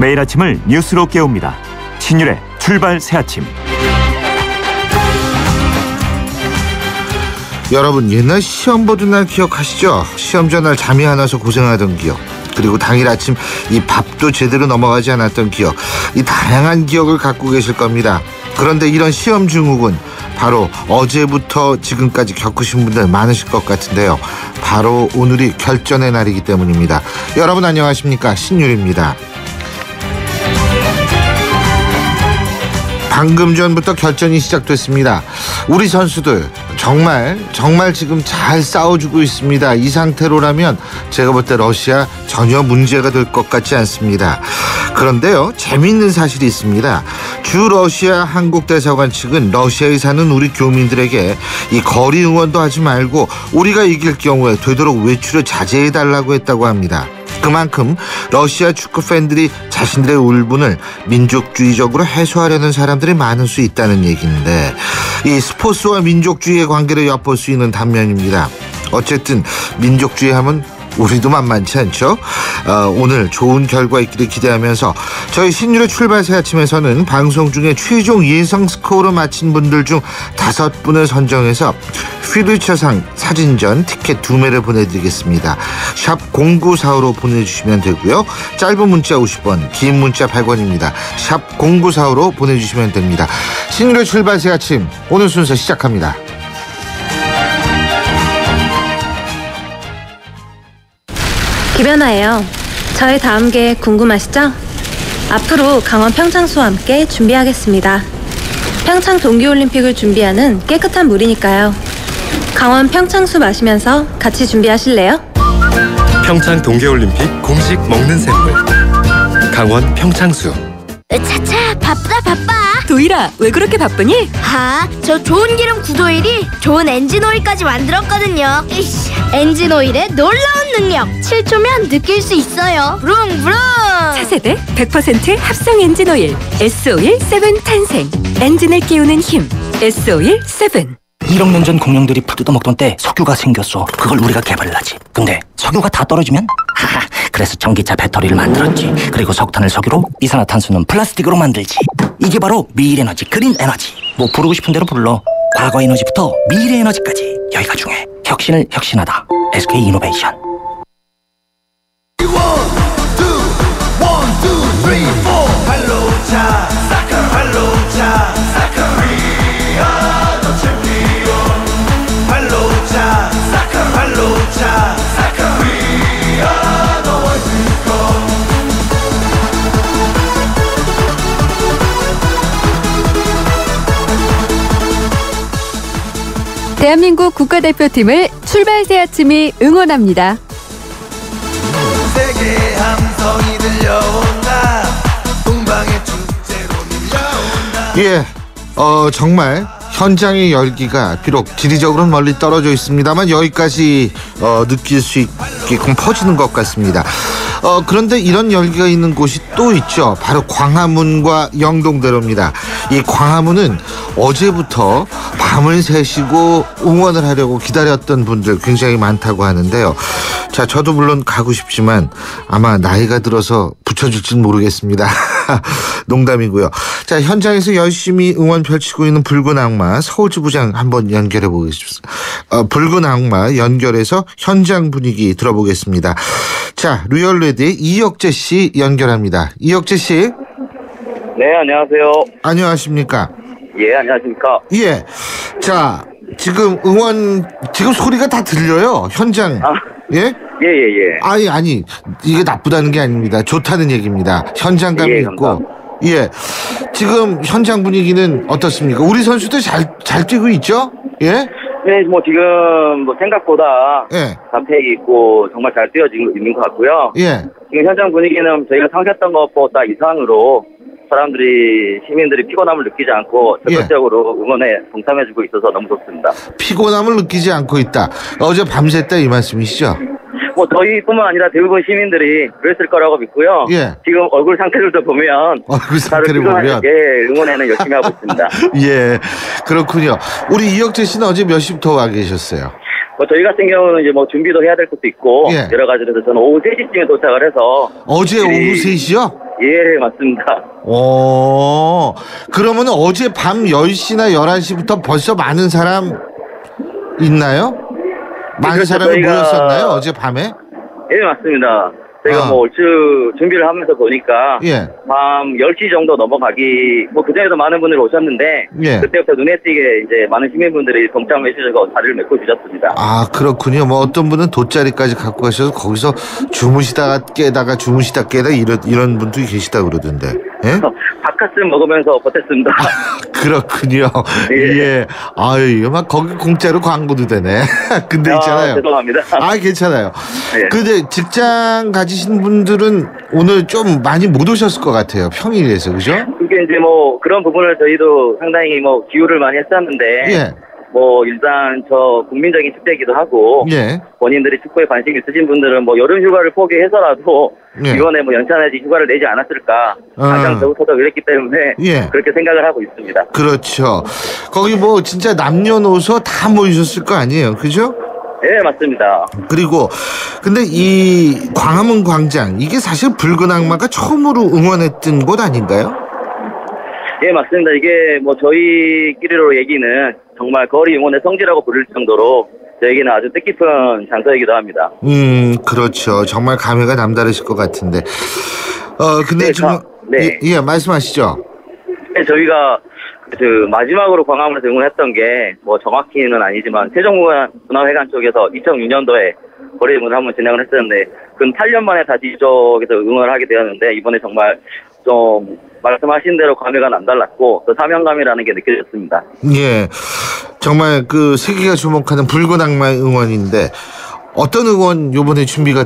매일 아침을 뉴스로 깨웁니다. 신율의 출발 새아침. 여러분, 옛날 시험 보던 날 기억하시죠? 시험 전날 잠이 안 와서 고생하던 기억, 그리고 당일 아침 이 밥도 제대로 넘어가지 않았던 기억, 이 다양한 기억을 갖고 계실 겁니다. 그런데 이런 시험 증후군 바로 어제부터 지금까지 겪으신 분들 많으실 것 같은데요. 바로 오늘이 결전의 날이기 때문입니다. 여러분 안녕하십니까? 신율입니다. 방금 전부터 결전이 시작됐습니다. 우리 선수들 정말 지금 잘 싸워주고 있습니다. 이 상태로라면 제가 볼 때 러시아 전혀 문제가 될 것 같지 않습니다. 그런데요, 재미있는 사실이 있습니다. 주 러시아 한국 대사관 측은 러시아에 사는 우리 교민들에게 이 거리 응원도 하지 말고 우리가 이길 경우에 되도록 외출을 자제해달라고 했다고 합니다. 그만큼 러시아 축구 팬들이 자신들의 울분을 민족주의적으로 해소하려는 사람들이 많을 수 있다는 얘기인데, 이 스포츠와 민족주의의 관계를 엿볼 수 있는 단면입니다. 어쨌든 민족주의 하면 우리도 만만치 않죠. 오늘 좋은 결과 있기를 기대하면서 저희 신율의 출발 새아침에서는 방송 중에 최종 예상 스코어로 마친 분들 중 5분을 선정해서 퓨리처상 사진전 티켓 2매를 보내드리겠습니다. 샵 0945로 보내주시면 되고요. 짧은 문자 50원, 긴 문자 100원입니다. 샵 0945로 보내주시면 됩니다. 신율의 출발 새아침, 오늘 순서 시작합니다. 김연아예요. 저의 다음 게 궁금하시죠? 앞으로 강원 평창수와 함께 준비하겠습니다. 평창 동계올림픽을 준비하는 깨끗한 물이니까요. 강원 평창수 마시면서 같이 준비하실래요? 평창 동계올림픽 공식 먹는 샘물 강원 평창수. 차차, 바빠. 도일아, 왜 그렇게 바쁘니? 저 좋은 기름 구도일이 좋은 엔진오일까지 만들었거든요. 엔진오일의 놀라운 능력, 7초면 느낄 수 있어요. 부릉부릉. 차세대 100% 합성 엔진오일 S-오일 7 탄생. 엔진을 깨우는 힘 S-오일 7. 1억 년 전 공룡들이 풀 뜯어먹던 때 석유가 생겼어. 그걸 우리가 개발하지. 근데 석유가 다 떨어지면? 그래서 전기차 배터리를 만들었지. 그리고 석탄을 석유로, 이산화탄소는 플라스틱으로 만들지. 이게 바로 미래 에너지, 그린 에너지. 뭐 부르고 싶은 대로 불러. 과거 에너지부터 미래 에너지까지 여기가 중요해. 혁신을 혁신하다. SK 이노베이션. 대한민국 국가대표팀을 출발 새아침이 응원합니다. 세계 함성이 들려온다. 동방의 축제로 밀려온다. 정말 현장의 열기가 비록 지리적으로는 멀리 떨어져 있습니다만 여기까지 느낄 수 있게끔 퍼지는 것 같습니다. 그런데 이런 열기가 있는 곳이 또 있죠. 바로 광화문과 영동대로입니다. 이 광화문은 어제부터 밤을 새시고 응원을 하려고 기다렸던 분들 굉장히 많다고 하는데요. 자, 저도 물론 가고 싶지만 아마 나이가 들어서 붙여줄지는 모르겠습니다. 농담이고요. 자, 현장에서 열심히 응원 펼치고 있는 붉은 악마 서울지부장 한번 연결해 보겠습니다. 붉은 악마 연결해서 현장 분위기 들어보겠습니다. 자, 리얼레디의 이혁재 씨 연결합니다. 이혁재 씨. 네, 안녕하세요. 안녕하십니까? 예, 안녕하십니까? 예. 자, 지금 지금 소리가 다 들려요. 현장. 예? 예. 아니, 이게 나쁘다는 게 아닙니다. 좋다는 얘기입니다. 현장감이 있고. 예. 지금 현장 분위기는 어떻습니까? 우리 선수들 잘 뛰고 있죠? 예? 네, 지금 생각보다 자폐이 있고 정말 잘 뛰어지고 있는 것 같고요. 예. 지금 현장 분위기는 저희가 상상했던 것보다 이상으로 시민들이 피곤함을 느끼지 않고 적극적으로 응원에 동참해주고 있어서 너무 좋습니다. 피곤함을 느끼지 않고 있다. 어제 밤샜다 이 말씀이시죠? 저희뿐만 아니라 대부분 시민들이 그랬을 거라고 믿고요. 예. 지금 얼굴 상태를 보면 응원에는 열심히 하고 있습니다. 예, 그렇군요. 우리 이혁재 씨는 어제 몇 시부터 와 계셨어요? 뭐 저희 같은 경우는 이제 뭐 준비도 해야 될 것도 있고 예. 여러 가지로 해서 저는 오후 3시쯤에 도착을 해서 어제 오후 3시요? 예, 맞습니다. 그러면 어제 밤 10시나 11시부터 벌써 많은 사람 있나요? 많은 그렇죠, 사람이 모였었나요? 어제 밤에? 예, 맞습니다. 저희가 뭐 얼추 준비를 하면서 보니까 예. 밤 10시 정도 넘어가기 뭐 그전에도 많은 분들이 오셨는데 예. 그때부터 눈에 띄게 이제 많은 시민분들이 동참해 주셔서 자리를 메꿔 주셨습니다. 아, 그렇군요. 뭐 어떤 분은 돗자리까지 갖고 가셔서 거기서 주무시다가 깨다가 이런 분들이 계시다 그러던데. 예? 바카스 먹으면서 버텼습니다. 그렇군요. 예. 예. 아유, 이거 막 거기 공짜로 광고도 되네. 근데 있잖아요. 죄송합니다. 괜찮아요. 예. 근데 직장 가지신 분들은 오늘 좀 많이 못 오셨을 것 같아요. 평일에서, 그죠? 그게 이제 뭐 그런 부분을 저희도 상당히 뭐 기여를 많이 했었는데 예. 뭐 일단 저 국민적인 축제이기도 하고 예. 본인들이 축구에 관심이 있으신 분들은 뭐 여름 휴가를 포기해서라도 예. 이번에 뭐 연차내지 휴가를 내지 않았을까 가장 더욱더 그랬기 때문에 예. 그렇게 생각을 하고 있습니다. 그렇죠. 거기 뭐 진짜 남녀노소 다 모이셨을 거 아니에요, 그죠? 네, 맞습니다. 그리고 근데 이 광화문 광장 이게 사실 붉은 악마가 처음으로 응원했던 곳 아닌가요? 예, 맞습니다. 이게 뭐 저희끼리로 얘기는 정말 거리 응원의 성지라고 부를 정도로 저에게는 아주 뜻깊은 장소이기도 합니다. 그렇죠. 정말 감회가 남다르실 것 같은데. 근데 네, 지금 예, 말씀하시죠. 네, 저희가 마지막으로 광화문에서 응원했던 게 뭐 정확히는 아니지만 세종문화회관 쪽에서 2006년도에 거리 응원을 한번 진행을 했었는데 근 8년 만에 다시 이쪽에서 응원을 하게 되었는데 이번에 정말 좀 말씀하신 대로 감회가 남달랐고 또 사명감이라는 게 느껴졌습니다. 예, 정말 그 세계가 주목하는 붉은 악마의 응원인데 어떤 응원 요번에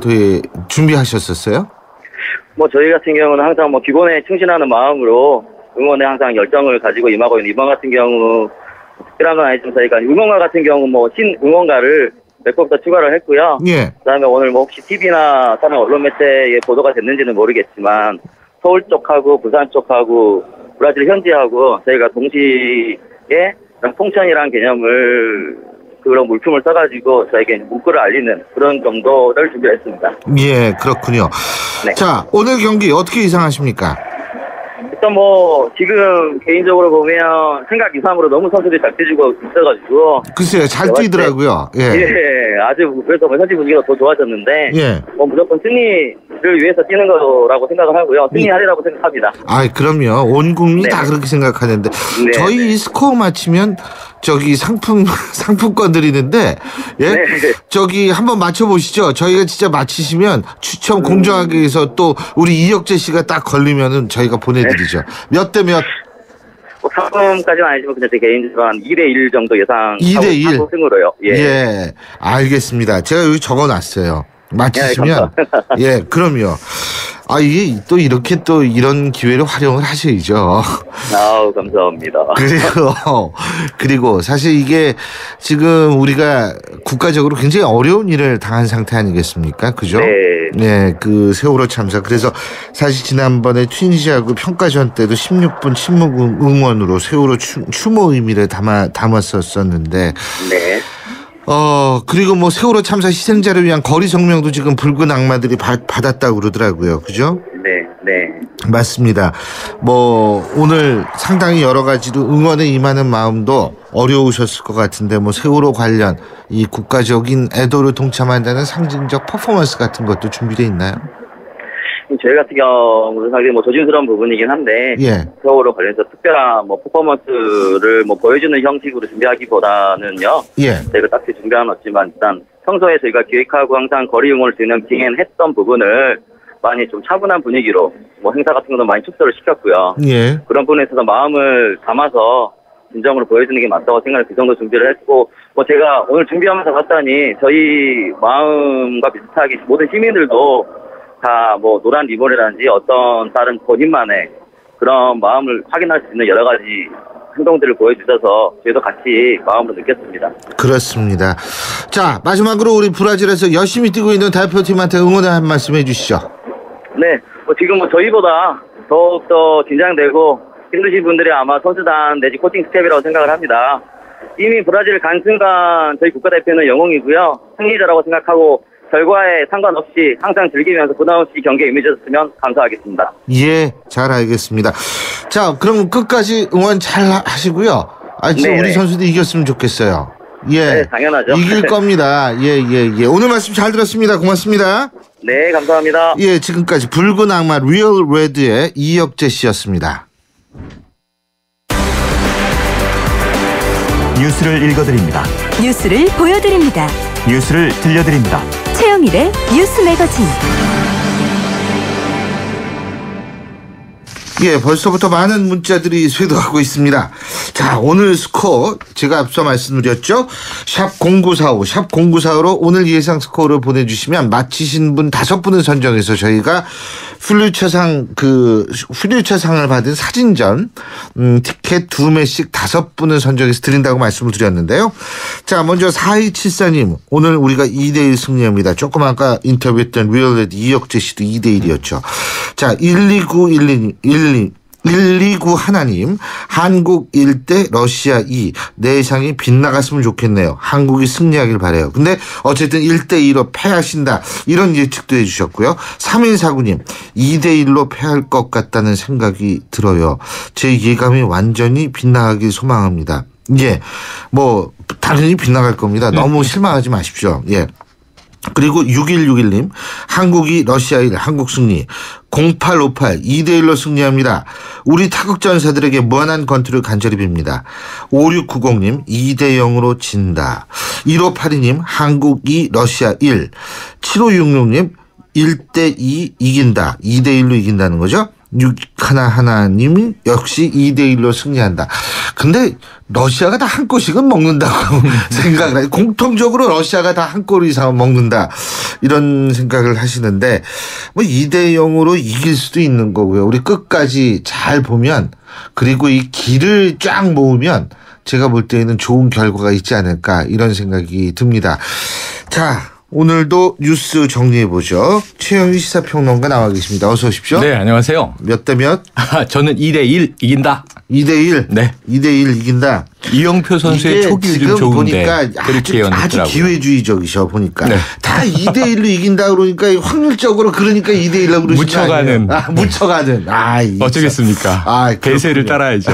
준비하셨었어요? 뭐 저희 같은 경우는 항상 뭐 기본에 충실하는 마음으로 응원에 항상 열정을 가지고 임하고 있는 이번 같은 경우 특별한 건 아니지만 저희가 응원가 같은 경우 뭐 신응원가를 몇 곡 더 추가를 했고요. 예. 그다음에 오늘 뭐 혹시 TV나 다른 언론 매체에 보도가 됐는지는 모르겠지만 서울 쪽하고 부산 쪽하고 브라질 현지하고 저희가 동시에 통천이라는 개념을 그런 물품을 써가지고 저에게 문구를 알리는 그런 정도를 준비했습니다. 예, 그렇군요. 네. 자, 오늘 경기 어떻게 예상하십니까? 일단 뭐 지금 개인적으로 보면 생각 이상으로 너무 선수들이 잘 뛰고 있어가지고 글쎄요, 잘 뛰더라고요. 예. 아주 그래서 현지 분위기가 더 좋아졌는데 예. 뭐 무조건 승리를 위해서 뛰는 거라고 생각을 하고요. 승리하리라고 생각합니다. 그럼요. 온 국민이 다 그렇게 생각하는데 저희 이 스코어 맞히면 저기 상품권 드리는데 예? 저기 한번 맞춰보시죠. 저희가 진짜 맞히시면 추첨 공정하게 해서 또 우리 이혁재 씨가 딱 걸리면은 저희가 보내드리죠. 몇 대 몇? 뭐 상품까지는 아니지만 그냥 제 개인적으로 한 2대1 정도 예상. 2대1 승으로요. 예, 알겠습니다. 제가 여기 적어놨어요. 맞히시면 예, 그럼요. 이게 또 이렇게 또 이런 기회를 활용을 하셔야죠. 아우, 감사합니다. 그리고 사실 이게 지금 우리가 국가적으로 굉장히 어려운 일을 당한 상태 아니겠습니까? 그죠? 네, 그 세월호 참사. 그래서 사실 지난번에 튀니지하고 평가전 때도 16분 침묵 응원으로 세월호 추모 의미를 담았었는데. 네. 그리고 뭐 세월호 참사 희생자를 위한 거리 성명도 지금 붉은 악마들이 받았다고 그러더라고요. 그죠? 네. 맞습니다. 뭐 오늘 상당히 여러 가지로 응원에 임하는 마음도 어려우셨을 것 같은데 뭐 세월호 관련 이 국가적인 애도를 동참한다는 상징적 퍼포먼스 같은 것도 준비되어 있나요? 저희 같은 경우는 상당히 뭐 조심스러운 부분이긴 한데 세월호 관련해서 특별한 뭐 퍼포먼스를 뭐 보여주는 형식으로 준비하기보다는요. 저희가 딱히 준비는 없지만 일단 평소에 저희가 기획하고 항상 거리 응원을 진행했던 부분을 많이 좀 차분한 분위기로 뭐 행사 같은 것도 많이 축소를 시켰고요. 그런 부분에 있어서 마음을 담아서 진정으로 보여주는 게 맞다고 생각을 그 정도 준비를 했고 뭐 제가 오늘 준비하면서 봤더니 저희 마음과 비슷하게 모든 시민들도 다 뭐 노란 리본이라든지 어떤 다른 본인만의 그런 마음을 확인할 수 있는 여러 가지 행동들을 보여주셔서 저희도 같이 마음으로 느꼈습니다. 그렇습니다. 자, 마지막으로 우리 브라질에서 열심히 뛰고 있는 대표팀한테 응원의 한 말씀 해주시죠. 네, 뭐 지금 뭐 저희보다 더욱더 긴장되고 힘드신 분들이 아마 선수단 내지 코칭 스텝이라고 생각을 합니다. 이미 브라질 간 순간 저희 국가대표는 영웅이고요. 승리자라고 생각하고 결과에 상관없이 항상 즐기면서 부담 없이 경기에 임해줬으면 감사하겠습니다. 예, 잘 알겠습니다. 자, 그럼 끝까지 응원 잘 하시고요. 진짜 우리 선수도 이겼으면 좋겠어요. 예, 네, 당연하죠. 이길 겁니다. 예. 오늘 말씀 잘 들었습니다. 고맙습니다. 네, 감사합니다. 예, 지금까지 붉은 악마 리얼 레드의 이혁재 씨였습니다. 뉴스를 읽어드립니다. 뉴스를 보여드립니다. 뉴스를 들려드립니다. 최영일의 뉴스 매거진. 예, 벌써부터 많은 문자들이 쇄도하고 있습니다. 자, 오늘 스코어 제가 앞서 말씀드렸죠. 샵 0945, 샵 0945로 오늘 예상 스코어를 보내주시면 맞히신 분 5분을 선정해서 저희가 퓨리처상을 받은 사진전 티켓 2매씩 5분을 선정해서 드린다고 말씀을 드렸는데요. 자, 먼저 4274님, 오늘 우리가 2대1 승리합니다. 조금 아까 인터뷰했던 리얼레드 이혁재 씨도 2대1이었죠. 자, 129 하나님, 한국 1대 러시아 2, 내상이 빗나갔으면 좋겠네요. 한국이 승리하길 바라요. 근데 어쨌든 1대2로 패하신다, 이런 예측도 해주셨고요. 3149님, 2대1로 패할 것 같다는 생각이 들어요. 제 예감이 완전히 빗나가길 소망합니다. 예, 뭐 당연히 빗나갈 겁니다. 너무 실망하지 마십시오. 예. 그리고 6161님, 한국이 러시아 1, 한국 승리. 0858, 2대1로 승리합니다. 우리 타국전사들에게 무한한 권투를 간절히 빕니다. 5690님, 2대0으로 진다. 1582님, 한국 2, 러시아 1. 7566님, 1대2 이긴다. 2대1로 이긴다는 거죠. 6111님이 역시 2대1로 승리한다. 근데 러시아가 다 한 골씩은 먹는다고 생각을 해요. 공통적으로 러시아가 다 한 골 이상은 먹는다, 이런 생각을 하시는데, 뭐 2대0으로 이길 수도 있는 거고요. 우리 끝까지 잘 보면, 그리고 이 길을 쫙 모으면 제가 볼 때에는 좋은 결과가 있지 않을까, 이런 생각이 듭니다. 자, 오늘도 뉴스 정리해보죠. 최영희 시사평론가 나와 계십니다. 어서 오십시오. 네, 안녕하세요. 몇 대 몇? 저는 2대1 이긴다. 2대1? 네. 2대1 이긴다. 이영표 선수의 초기 좀 좋은데 그렇게 아주 기회주의적이셔 보니까. 네. 다 2대1로 이긴다 그러니까 확률적으로 그러니까 2대1로 그러시는 묻혀가는. 묻혀가는. 어쩌겠습니까? 대세를 따라야죠.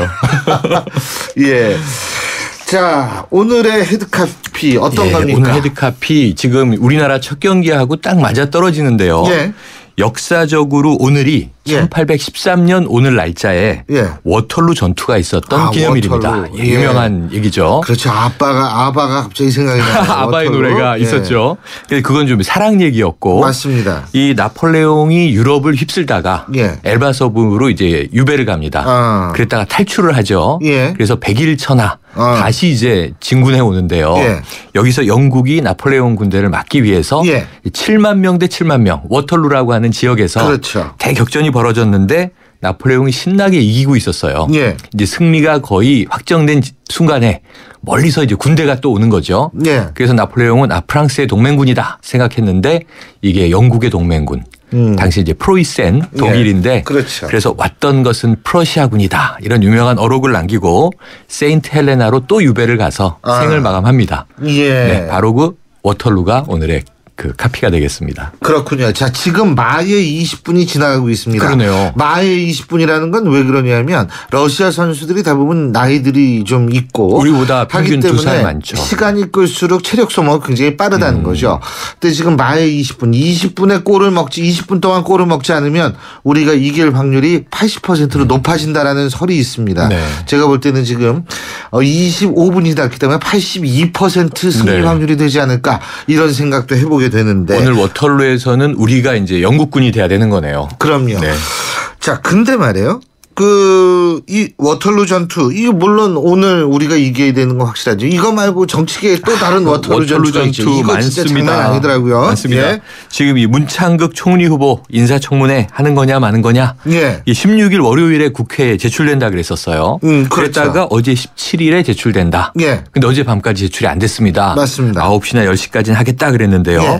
예. 자, 오늘의 헤드카피 어떤 겁니까? 오늘 헤드카피 지금 우리나라 첫 경기하고 딱 맞아 떨어지는데요. 예. 역사적으로 오늘이 1813년 오늘 날짜에 워털루 전투가 있었던 기념일입니다. 유명한 얘기죠. 그렇죠. 아바가 갑자기 생각이 나요. 아바의 노래가 있었죠. 그건 좀 사랑 얘기였고. 맞습니다. 이 나폴레옹이 유럽을 휩쓸다가 엘바서부로 이제 유배를 갑니다. 그랬다가 탈출을 하죠. 그래서 백일천하 다시 이제 진군해 오는데요. 여기서 영국이 나폴레옹 군대를 막기 위해서 7만 명 대 7만 명 워털루라고 하는 지역에서 대격전이 벌어졌는데 나폴레옹이 신나게 이기고 있었어요. 이제 승리가 거의 확정된 순간에 멀리서 이제 군대가 또 오는 거죠. 그래서 나폴레옹은 프랑스의 동맹군이다 생각했는데 이게 영국의 동맹군. 당시 이제 프로이센 독일인데 그래서 왔던 것은 프러시아군이다, 이런 유명한 어록을 남기고 세인트 헬레나로 또 유배를 가서 생을 마감합니다. 네, 바로 그 워털루가 오늘의 그 카피가 되겠습니다. 그렇군요. 자, 지금 마의 20분이 지나가고 있습니다. 그러네요. 마의 20분이라는 건 왜 그러냐면 러시아 선수들이 대부분 나이들이 좀 있고 우리보다 평균 2살 많죠. 시간이 끌수록 체력 소모가 굉장히 빠르다는 거죠. 근데 지금 마의 20분에 골을 먹지, 20분 동안 골을 먹지 않으면 우리가 이길 확률이 80%로 높아진다라는 설이 있습니다. 제가 볼 때는 지금 25분이 닿기 때문에 82% 승리 확률이 되지 않을까, 이런 생각도 해보게 되는데 오늘 워털루에서는 우리가 이제 영국군이 돼야 되는 거네요. 그럼요. 자, 근데 말이에요. 이 워털루 전투, 이거 물론 오늘 우리가 이겨야 되는 거 확실하죠. 이거 말고 정치계에 또 다른 워털루 전투가 있죠. 이거 많습니다. 진짜 장난 아니더라고요. 맞습니다. 지금 이 문창극 총리 후보 인사청문회 하는 거냐 마는 거냐. 이 16일 월요일에 국회에 제출된다 그랬었어요. 그랬다가 어제 17일에 제출된다. 근데 어제 밤까지 제출이 안 됐습니다. 맞습니다. 9시나 10시까지는 하겠다 그랬는데요.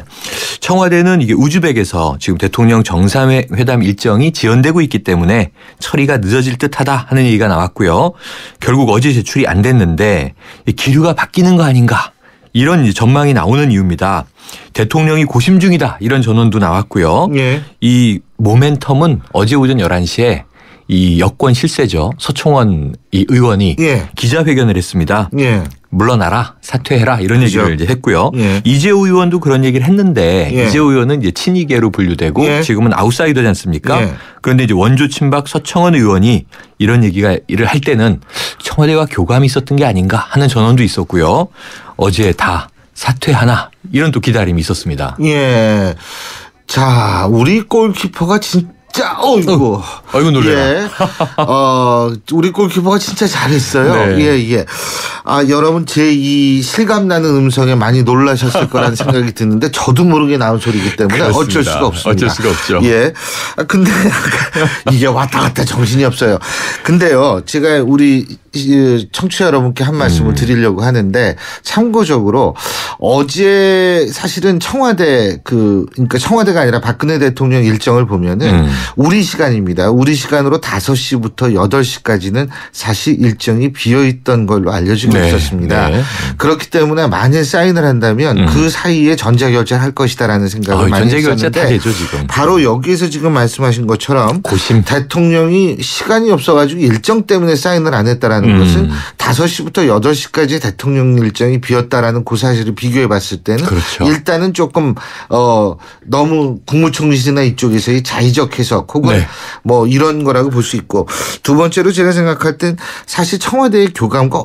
청와대는 이게 우즈벡에서 지금 대통령 정상회담 일정이 지연되고 있기 때문에 처리가 늦어질 듯하다 하는 얘기가 나왔고요. 결국 어제 제출이 안 됐는데 기류가 바뀌는 거 아닌가 이런 전망이 나오는 이유입니다. 대통령이 고심 중이다 이런 전언도 나왔고요. 예. 이 모멘텀은 어제 오전 11시에 이 여권 실세죠. 서청원 이 의원이 예. 기자회견을 했습니다. 예. 물러나라, 사퇴해라 이런 그렇죠. 얘기를 이제 했고요. 예. 이재호 의원도 그런 얘기를 했는데 예. 이재호 의원은 이제 친이계로 분류되고 예. 지금은 아웃사이더지 않습니까? 예. 그런데 이제 원조 친박 서청원 의원이 이런 얘기를 할 때는 청와대와 교감이 있었던 게 아닌가 하는 전언도 있었고요. 어제 다 사퇴하나 이런 또 기다림이 있었습니다. 예. 자, 우리 골키퍼가 진짜 어이구. 어이구 놀래라. 예. 우리 골키퍼가 진짜 잘했어요. 네. 예, 예. 여러분 제 이 실감나는 음성에 많이 놀라셨을 거라는 생각이 드는데 저도 모르게 나온 소리이기 때문에 그렇습니다. 어쩔 수가 없습니다. 어쩔 수가 없죠. 예. 근데 이게 왔다 갔다 정신이 없어요. 근데요, 제가 우리 청취자 여러분께 한 말씀을 드리려고 하는데 참고적으로 어제 사실은 그러니까 청와대가 아니라 박근혜 대통령 일정을 보면은 우리 시간입니다. 우리 시간으로 5시부터 8시까지는 사실 일정이 비어있던 걸로 알려지고 있었습니다. 네. 그렇기 때문에 만일 사인을 한다면 그 사이에 전자결제를 할 것이다라는 생각을 많이 전자결제 했었는데 다 되죠 지금. 바로 여기에서 지금 말씀하신 것처럼 고심. 대통령이 시간이 없어가지고 일정 때문에 사인을 안 했다라는 것은 5시부터 8시까지 대통령 일정이 비었다라는 그 사실을 비교해 봤을 때는 그렇죠. 일단은 조금 너무 국무총리실이나 이쪽에서의 자의적 해석 혹은 네. 뭐 이런 거라고 볼 수 있고 두 번째로 제가 생각할 땐 사실 청와대의 교감과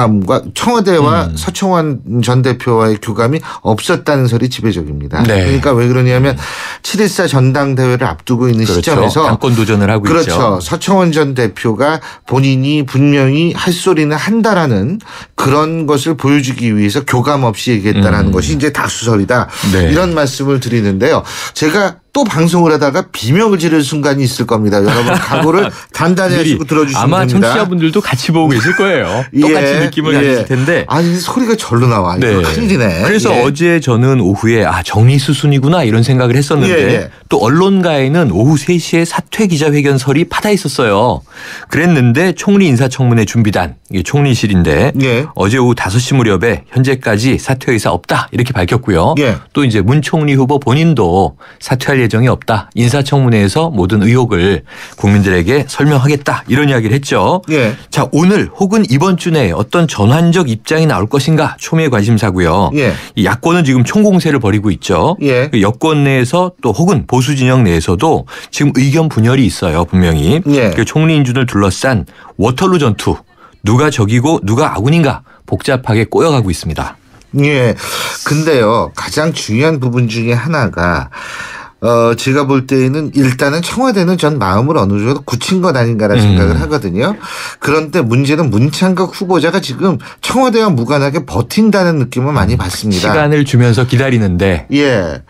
청와대와 서청원 전 대표와의 교감이 없었다는 설이 지배적입니다. 네. 그러니까 왜 그러냐면 7.14 전당대회를 앞두고 있는 그렇죠. 시점에서 당권 도전을 하고 그렇죠. 있죠. 서청원 전 대표가 본인이 분명히 할 소리는 한다라는 그런 것을 보여주기 위해서 교감 없이 얘기했다라는 것이 이제 다수설이다. 네. 이런 말씀을 드리는데요. 제가 또 방송을 하다가 비명을 지를 순간이 있을 겁니다. 여러분 각오를 단단히 하시고 들어주시면 아마 됩니다. 청취자분들도 같이 보고 계실 거예요. 똑같이 느낌을 가지실 텐데. 아니 소리가 절로 나와. 네. 이거 큰일이네. 그래서 어제 저는 오후에 정리수순이구나 이런 생각을 했었는데 또 언론가에는 오후 3시에 사퇴 기자회견설이 파다 있었어요. 그랬는데 총리 인사청문회 준비단 이게 총리실인데 어제 오후 5시 무렵에 현재까지 사퇴 의사 없다 이렇게 밝혔고요. 또 이제 문 총리 후보 본인도 사퇴할 예정이 없다. 인사청문회에서 모든 의혹을 국민들에게 설명하겠다. 이런 이야기를 했죠. 자, 오늘 혹은 이번 주 내에 어떤 전환적 입장이 나올 것인가 초미의 관심사고요. 이 야권은 지금 총공세를 벌이고 있죠. 그 여권 내에서 또 혹은 보수 진영 내에서도 지금 의견 분열이 있어요. 분명히. 그 총리 인준을 둘러싼 워털루 전투. 누가 적이고 누가 아군인가 복잡하게 꼬여가고 있습니다. 예. 근데요. 가장 중요한 부분 중에 하나가 제가 볼 때에는 일단은 청와대는 전 마음을 어느 정도 굳힌 것 아닌가라는 생각을 하거든요. 그런데 문제는 문창극 후보자가 지금 청와대와 무관하게 버틴다는 느낌을 많이 받습니다. 시간을 주면서 기다리는데. 예.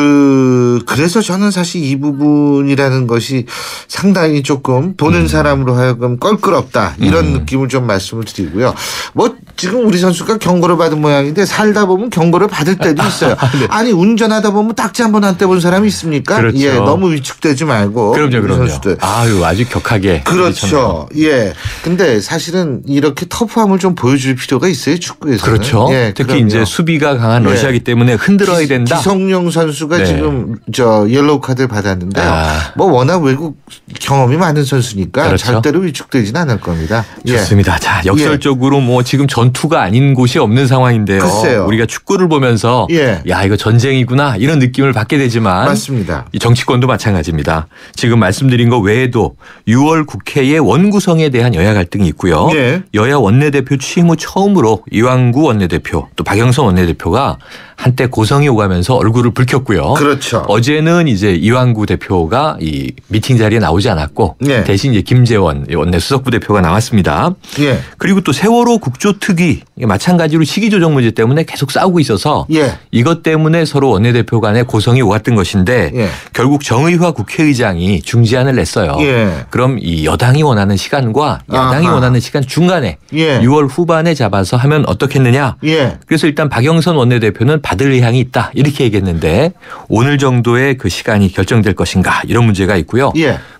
그래서 저는 사실 이 부분이라는 것이 상당히 조금 보는 사람으로 하여금 껄끄럽다. 이런 느낌을 좀 말씀을 드리고요. 뭐 지금 우리 선수가 경고를 받은 모양인데 살다 보면 경고를 받을 때도 있어요. 네. 아니 운전하다 보면 딱지 한 번 안 떼본 사람이 있습니까? 그렇죠. 예, 너무 위축되지 말고. 그럼요. 선수들. 아주 격하게. 그렇죠. 예. 근데 사실은 이렇게 터프함을 좀 보여줄 필요가 있어요, 축구에서는. 그렇죠. 예, 특히 그럼요. 이제 수비가 강한 러시아이기 때문에 흔들어야 된다. 기성용 선수가 지금 옐로우 카드를 받았는데 뭐 워낙 외국 경험이 많은 선수니까 그렇죠. 절대로 위축되지는 않을 겁니다. 좋습니다. 자, 역설적으로 뭐 지금 전투가 아닌 곳이 없는 상황인데요. 글쎄요. 우리가 축구를 보면서 야, 이거 전쟁이구나 이런 느낌을 받게 되지만 맞습니다. 이 정치권도 마찬가지입니다. 지금 말씀드린 것 외에도 6월 국회의 원구성에 대한 여야 갈등이 있고요. 여야 원내대표 취임 후 처음으로 이완구 원내대표 또 박영선 원내대표가 한때 고성이 오가면서 얼굴을 붉혔고요. 그렇죠. 어제는 이제 이완구 대표가 이 미팅 자리에 나오지 않았고 대신 이제 김재원 원내 수석부 대표가 나왔습니다. 그리고 또 세월호 국조특위 마찬가지로 시기 조정 문제 때문에 계속 싸우고 있어서 이것 때문에 서로 원내대표 간에 고성이 오갔던 것인데 결국 정의화 국회의장이 중지안을 냈어요. 그럼 이 여당이 원하는 시간과 야당이 원하는 시간 중간에 6월 후반에 잡아서 하면 어떻겠느냐. 그래서 일단 박영선 원내대표는 받을 의향이 있다 이렇게 얘기했는데 오늘 정도의 그 시간이 결정될 것인가 이런 문제가 있고요.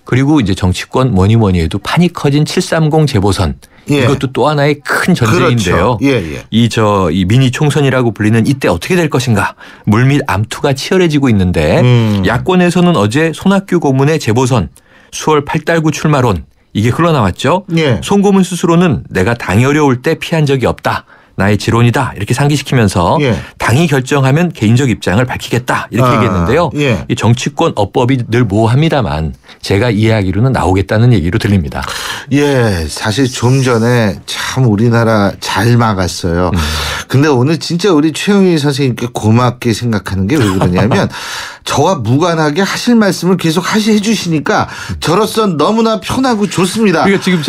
그리고 이제 정치권 뭐니 해도 판이 커진 730 재보선. 예. 이것도 또 하나의 큰 전쟁인데요. 그렇죠. 예. 이 미니 총선이라고 불리는 이때 어떻게 될 것인가. 물밑 암투가 치열해지고 있는데 야권에서는 어제 손학규 고문의 재보선, 수월 8달구 출마론 이게 흘러나왔죠. 예. 송 고문 스스로는 내가 당이 어려울 때 피한 적이 없다. 나의 지론이다 이렇게 상기시키면서 예. 당이 결정하면 개인적 입장을 밝히겠다 이렇게 얘기했는데요. 예. 이 정치권 어법이 늘 모호합니다만 제가 이해하기로는 나오겠다는 얘기로 들립니다. 예, 사실 좀 전에 참 우리나라 잘 막았어요. 근데 오늘 진짜 우리 최영희 선생님께 고맙게 생각하는 게 왜 그러냐면 저와 무관하게 하실 말씀을 계속 해 주시니까 저로서 너무나 편하고 좋습니다. 그러니까 지금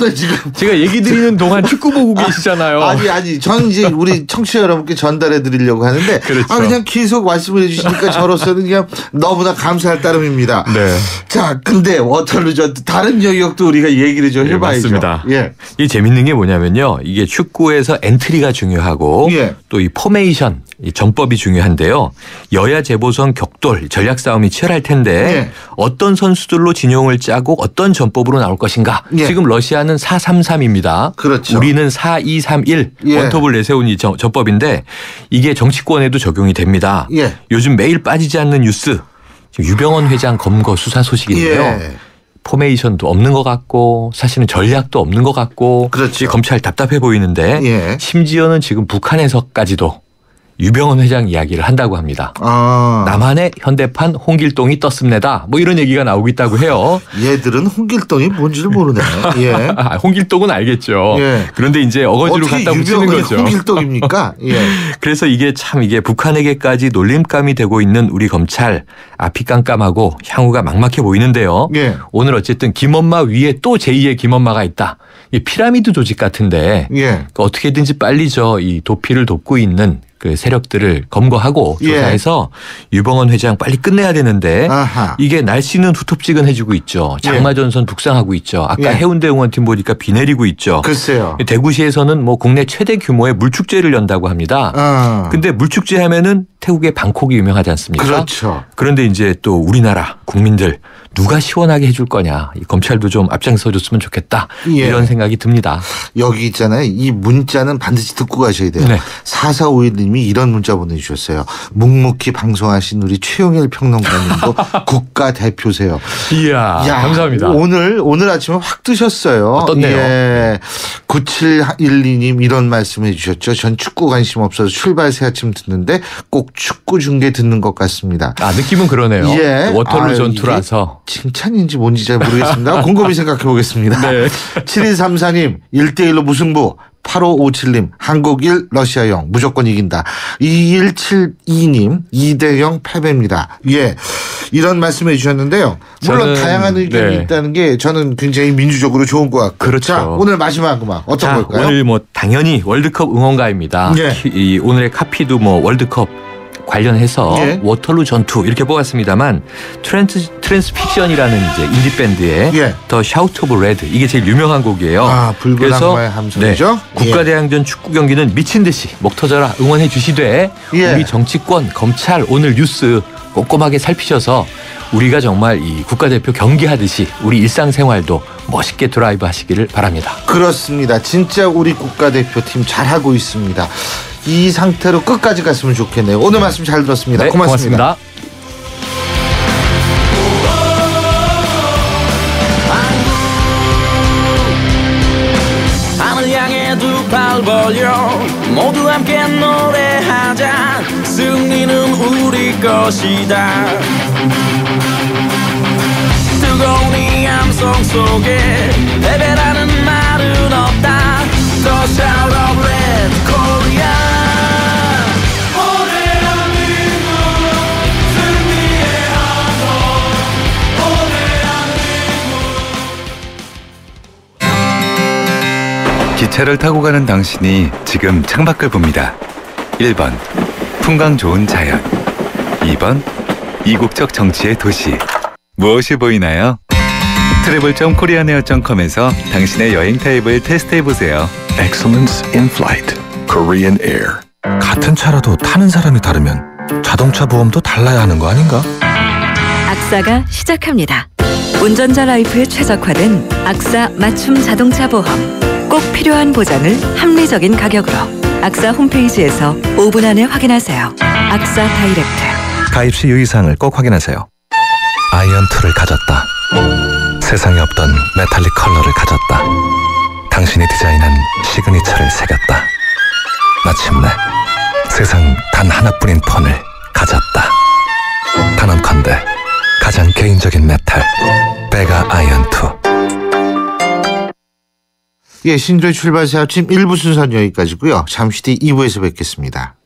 제가 얘기 드리는 동안 축구 보고 계시잖아요. 아니. 저는 이제 우리 청취자 여러분께 전달해 드리려고 하는데 그렇죠. 그냥 계속 말씀을 해 주시니까 저로서는 그냥 너무나 감사할 따름입니다. 네. 자, 근데 워털루 전투 다른 영역도 우리가 얘기를 좀 해봐야죠. 맞습니다. 예. 이 재밌는 게 뭐냐면요. 이게 축구에서 엔트리가 중요하고 또 이 포메이션, 이 전법이 중요한데요. 여야 재보선 격돌 전략 싸움이 치열할 텐데 어떤 선수들로 진영을 짜고 어떤 전법으로 나올 것인가. 지금 러시아는 4-3-3입니다. 그렇죠. 우리는 4-2-3-1 원톱을 내세운 이 전법인데 이게 정치권에도 적용이 됩니다. 요즘 매일 빠지지 않는 뉴스. 유병헌 회장 검거 수사 소식인데요. 포메이션도 없는 것 같고 사실은 전략도 없는 것 같고 그렇죠. 검찰 답답해 보이는데 심지어는 지금 북한에서까지도 유병헌 회장 이야기를 한다고 합니다. 남한의 현대판 홍길동이 떴습니다. 뭐 이런 얘기가 나오고 있다고 해요. 얘들은 홍길동이 뭔지를 모르네. 예. 홍길동은 알겠죠. 그런데 이제 어거지로 갖다 붙이는 거죠. 홍길동입니까? 그래서 이게 북한에게까지 놀림감이 되고 있는 우리 검찰 앞이 깜깜하고 향후가 막막해 보이는데요. 오늘 어쨌든 김엄마 위에 또 제2의 김엄마가 있다. 이 피라미드 조직 같은데 어떻게든지 빨리 이 도피를 돕고 있는 그 세력들을 검거하고 조사해서 유병헌 회장 빨리 끝내야 되는데 이게 날씨는 후텁지근해지고 있죠. 장마전선 북상하고 있죠. 아까 해운대 응원팀 보니까 비 내리고 있죠. 글쎄요. 대구시에서는 뭐 국내 최대 규모의 물축제를 연다고 합니다. 근데 물축제 하면은 태국의 방콕이 유명하지 않습니까? 그렇죠. 그런데 이제 또 우리나라 국민들 누가 시원하게 해줄 거냐. 이 검찰도 좀 앞장서 줬으면 좋겠다. 이런 생각이 듭니다. 여기 있잖아요. 이 문자는 반드시 듣고 가셔야 돼요. 4451님이 이런 문자 보내주셨어요. 묵묵히 방송하신 우리 최영일 평론가님도 국가대표세요. 이야 감사합니다. 오늘 아침에 확 뜨셨어요. 어떻네요. 9712님 이런 말씀해 주셨죠. 전 축구 관심 없어서 출발 새 아침 듣는데 꼭 축구 중계 듣는 것 같습니다. 느낌은 그러네요. 워털루 전투라서. 칭찬인지 뭔지 잘 모르겠습니다. 곰곰이 생각해 보겠습니다. 7234님 1대1로 무승부. 8557님 한국 1 러시아 0 무조건 이긴다. 2172님 2대0 패배입니다. 이런 말씀해 주셨는데요. 물론 다양한 의견이 있다는 게 저는 굉장히 민주적으로 좋은 것 같고. 그렇죠. 자, 오늘 마지막 음악 어떤 걸까요? 오늘 당연히 월드컵 응원가입니다. 이 오늘의 카피도 월드컵 관련해서 워털루 전투 이렇게 뽑았습니다만 트랜스픽션이라는 이제 인디 밴드의 더 샤우트 오브 레드 이게 제일 유명한 곡이에요. 붉은 악마의 함성이죠. 국가대항전 축구 경기는 미친 듯이 목 터져라 응원해 주시되 우리 정치권 검찰 오늘 뉴스 꼼꼼하게 살피셔서 우리가 정말 이 국가대표 경기하듯이 우리 일상생활도 멋있게 드라이브 하시기를 바랍니다. 그렇습니다. 진짜 우리 국가대표팀 잘하고 있습니다. 이 상태로 끝까지 갔으면 좋겠네요. 오늘 말씀 잘 들었습니다. 고맙습니다. 하늘 향해 두 팔 벌려 모두 함께 노래하자. 승리는 우리 것이다. 뜨거운 이 함성 속에 패배라는 말은 없다. The shout of red Korea. 기차를 타고 가는 당신이 지금 창밖을 봅니다. 1번 풍광 좋은 자연, 2번 이국적 정치의 도시. 무엇이 보이나요? travel.koreanair.com에서 당신의 여행 타입을 테스트해보세요. Excellence in Flight, Korean Air. 같은 차라도 타는 사람이 다르면 자동차 보험도 달라야 하는 거 아닌가? 악사가 시작합니다. 운전자 라이프에 최적화된 악사 맞춤 자동차 보험. 꼭 필요한 보장을 합리적인 가격으로. 악사 홈페이지에서 5분 안에 확인하세요. 악사 다이렉트. 가입 시 유의사항을 꼭 확인하세요. 아이언2를 가졌다. 세상에 없던 메탈릭 컬러를 가졌다. 당신이 디자인한 시그니처를 새겼다. 마침내 세상 단 하나뿐인 폰을 가졌다. 단언컨대 가장 개인적인 메탈 베가 아이언2. 예, 신조의 출발새 아침 1부 순서는 여기까지고요. 잠시 뒤 2부에서 뵙겠습니다.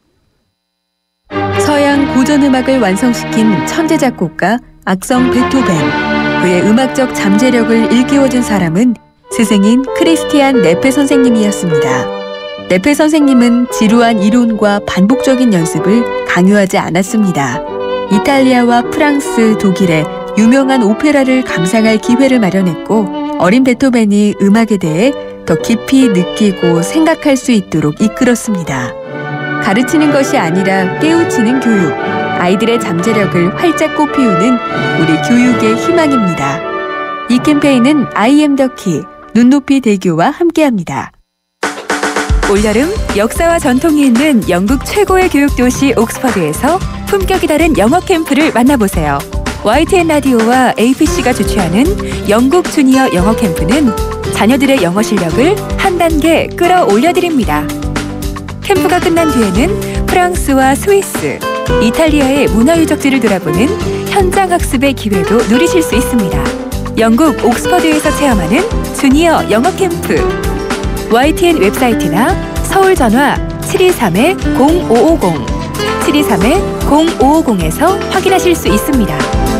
서양 고전음악을 완성시킨 천재 작곡가 악성 베토벤. 그의 음악적 잠재력을 일깨워준 사람은 스승인 크리스티안 네페 선생님이었습니다. 네페 선생님은 지루한 이론과 반복적인 연습을 강요하지 않았습니다. 이탈리아와 프랑스, 독일의 유명한 오페라를 감상할 기회를 마련했고 어린 베토벤이 음악에 대해 더 깊이 느끼고 생각할 수 있도록 이끌었습니다. 가르치는 것이 아니라 깨우치는 교육, 아이들의 잠재력을 활짝 꽃피우는 우리 교육의 희망입니다. 이 캠페인은 I am the key, 눈높이 대교와 함께합니다. 올여름 역사와 전통이 있는 영국 최고의 교육도시 옥스퍼드에서 품격이 다른 영어 캠프를 만나보세요. YTN 라디오와 APC가 주최하는 영국 주니어 영어 캠프는 자녀들의 영어 실력을 한 단계 끌어올려드립니다. 캠프가 끝난 뒤에는 프랑스와 스위스, 이탈리아의 문화유적지를 돌아보는 현장 학습의 기회도 누리실 수 있습니다. 영국 옥스퍼드에서 체험하는 주니어 영어 캠프. YTN 웹사이트나 서울 전화 723-0550, 723-0550에서 확인하실 수 있습니다.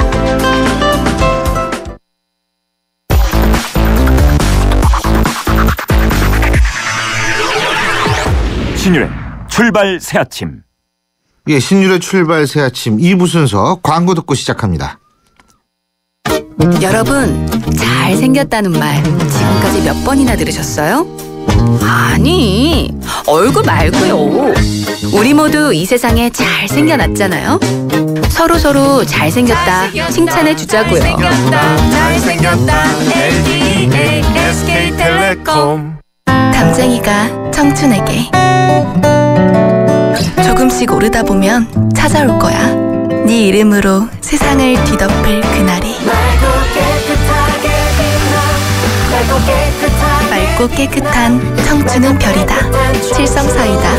신율의 출발 새 아침. 예, 신율의 출발 새 아침 2부 순서 광고 듣고 시작합니다. 여러분, 잘생겼다는 말 지금까지 몇 번이나 들으셨어요? 아니, 얼굴 말고요. 우리 모두 이 세상에 잘생겨났잖아요. 서로 잘생겼다 칭찬해 주자고요. 잘생겼다 LGA SK텔레콤. 담쟁이가 청춘에게 조금씩 오르다 보면 찾아올 거야. 네 이름으로 세상을 뒤덮을 그날이. 맑고 깨끗한 청춘은 별이다. 칠성사이다.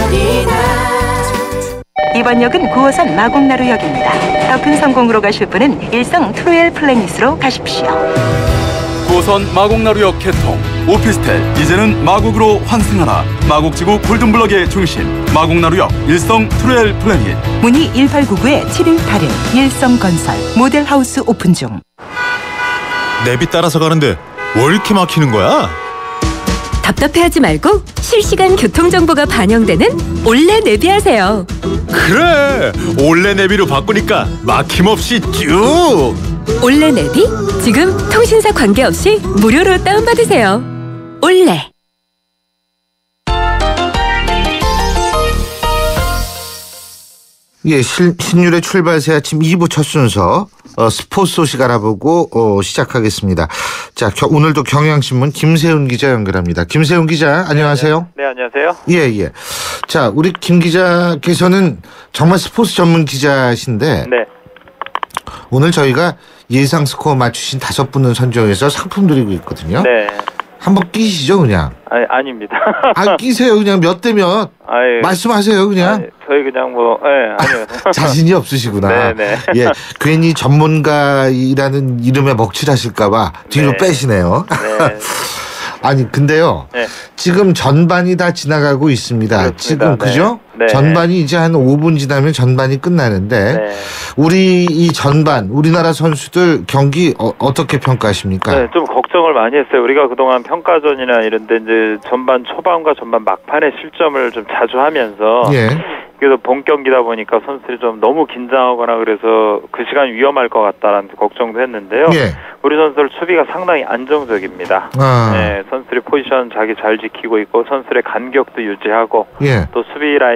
이번 역은 9호선 마곡나루역입니다. 더 큰 성공으로 가실 분은 일성 트루엘 플래닛으로 가십시오. 9호선 마곡나루역 개통. 오피스텔 이제는 마곡으로 환승하라. 마곡지구 골든블럭의 중심 마곡나루역 일성 트루엘 플래닛. 문의 1899-7181 일성건설 모델하우스 오픈 중. 내비 따라서 가는데 왜 이렇게 막히는 거야? 답답해하지 말고 실시간 교통정보가 반영되는 올레 내비하세요. 그래, 올레 내비로 바꾸니까 막힘없이 쭉. 올레 내비 지금 통신사 관계없이 무료로 다운받으세요. 올레. 예, 신율의 출발 새 아침 2부 첫 순서 스포츠 소식 알아보고 시작하겠습니다. 자, 오늘도 경향신문 김세훈 기자 연결합니다. 김세훈 기자, 안녕하세요. 네, 안녕하세요. 예. 자, 우리 김 기자께서는 정말 스포츠 전문 기자신데 네. 오늘 저희가 예상 스코어 맞추신 5분을 선정해서 상품 드리고 있거든요. 네. 한번 끼시죠, 그냥. 아닙니다. 끼세요, 그냥 몇 대 몇. 말씀하세요, 그냥. 저희 그냥 아니요. 자신이 없으시구나. 네네. 예, 괜히 전문가이라는 이름에 먹칠하실까봐 뒤로 네. 빼시네요. 네. 아니, 근데요. 네. 지금 전반이 다 지나가고 있습니다. 그렇습니다. 지금, 그죠? 네. 전반이 이제 한 5분 지나면 전반이 끝나는데, 네. 우리 이 전반, 우리나라 선수들 경기 어떻게 평가하십니까? 네, 좀 걱정을 많이 했어요. 우리가 그동안 평가전이나 이런 데 이제 전반 초반과 전반 막판에 실점을 좀 자주 하면서, 예. 그래서 본 경기다 보니까 선수들이 좀 너무 긴장하거나 그래서 그 시간 위험할 것 같다라는 걱정도 했는데요. 예. 우리 선수들 수비가 상당히 안정적입니다. 네, 선수들이 포지션 자기 잘 지키고 있고 선수들의 간격도 유지하고 예. 또 수비 라인이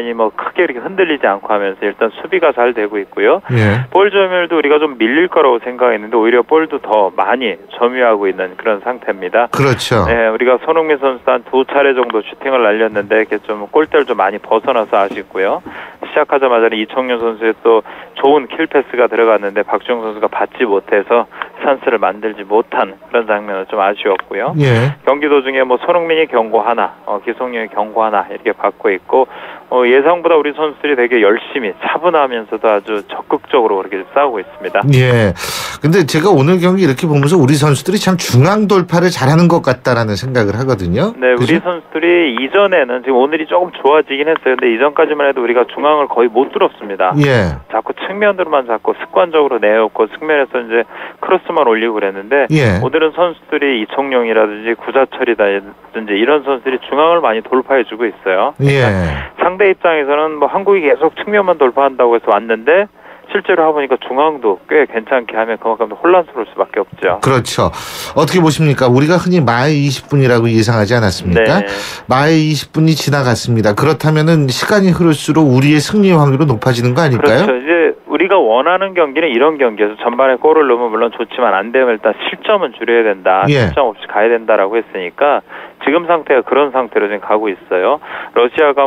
전반이 뭐 크게 이렇게 흔들리지 않고 하면서 일단 수비가 잘 되고 있고요. 예. 볼 점유율도 우리가 좀 밀릴 거라고 생각했는데 오히려 볼도 더 많이 점유하고 있는 그런 상태입니다. 그렇죠. 네, 우리가 손흥민 선수도 한 2차례 정도 슈팅을 날렸는데 이렇게 좀 골대를 좀 많이 벗어나서 아쉽고요. 시작하자마자 이청용 선수의 또 좋은 킬 패스가 들어갔는데 박주영 선수가 받지 못해서 찬스를 만들지 못한 그런 장면은 좀 아쉬웠고요. 예. 경기 도중에 뭐 손흥민이 경고 하나, 기성용이 경고 하나 이렇게 받고 있고 예상보다 우리 선수들이 되게 열심히 차분하면서도 아주 적극적으로 그렇게 싸우고 있습니다. 예. 근데 제가 오늘 경기 이렇게 보면서 우리 선수들이 참 중앙 돌파를 잘하는 것 같다라는 생각을 하거든요. 네, 그죠? 우리 선수들이 이전에는 지금 오늘이 조금 좋아지긴 했어요. 근데 이전까지만 해도 우리가 중앙을 거의 못 뚫었습니다. 예. 자꾸 측면으로만 자꾸 습관적으로 내었고 측면에서 이제 크로스만 올리고 그랬는데 예. 오늘은 선수들이 이청용이라든지 구자철이라든지 이런 선수들이 중앙을 많이 돌파해주고 있어요. 예. 상대 입장에서는 뭐 한국이 계속 측면만 돌파한다고 해서 왔는데 실제로 해보니까 중앙도 꽤 괜찮게 하면 그만큼 혼란스러울 수밖에 없죠. 그렇죠. 어떻게 보십니까? 우리가 흔히 마의 20분이라고 예상하지 않았습니까? 네. 마의 20분이 지나갔습니다. 그렇다면은 시간이 흐를수록 우리의 승리 확률은 높아지는 거 아닐까요? 그렇죠. 이제 우리가 원하는 경기는 이런 경기에서 전반에 골을 넣으면 물론 좋지만 안 되면 일단 실점은 줄여야 된다. 예. 실점 없이 가야 된다라고 했으니까 지금 상태가 그런 상태로 지금 가고 있어요. 러시아가